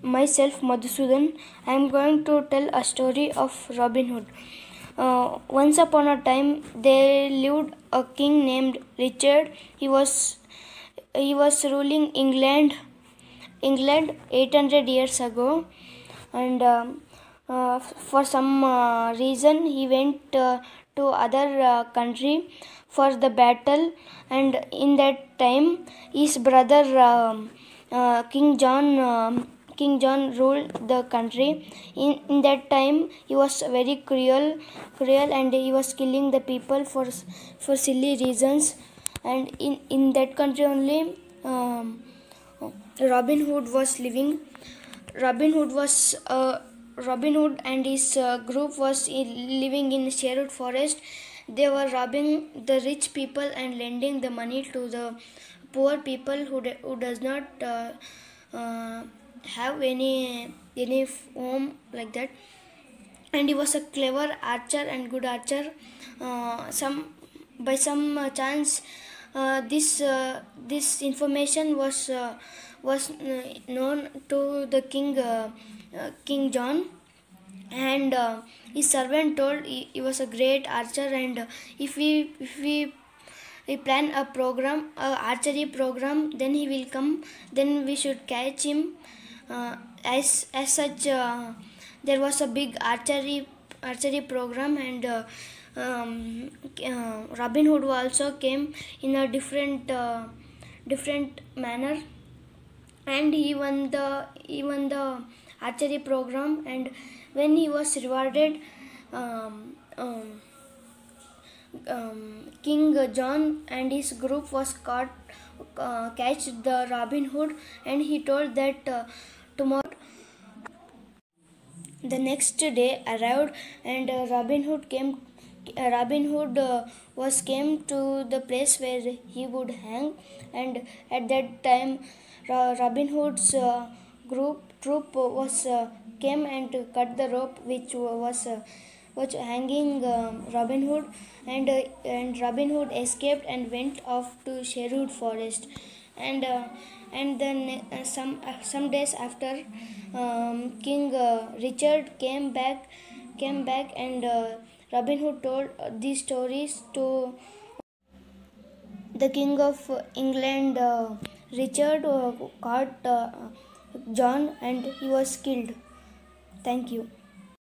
myself Madhusudan. I am going to tell a story of Robin Hood. Once upon a time, there lived a king named Richard. He was ruling England 800 years ago, and for some reason he went to other country for the battle, and in that time his brother King John ruled the country. In that time he was very cruel, and he was killing the people for silly reasons. And in that country only Robin Hood was living. Robin Hood was Robin Hood and his group was living in Sherwood Forest. They were robbing the rich people and lending the money to the poor people who does not have any home like that. And he was a clever archer and good archer. Some chance, this information was known to the King John, and his servant told he was a great archer, and if we plan a archery program, then he will come, then we should catch him. As such, there was a big archery program, and Robin Hood also came in a different manner, and he won the archery program. And when he was rewarded, King John and his group was catch the Robin Hood, and he told that tomorrow. The next day arrived, and Robin Hood came. Robin Hood was came to the place where he would hang, and at that time, Robin Hood's troop was came and cut the rope which was hanging Robin Hood, and Robin Hood escaped and went off to Sherwood Forest. And then some days after, King Richard came back, and Robin Hood told these stories to the King of England. Richard caught John, and he was killed. Thank you.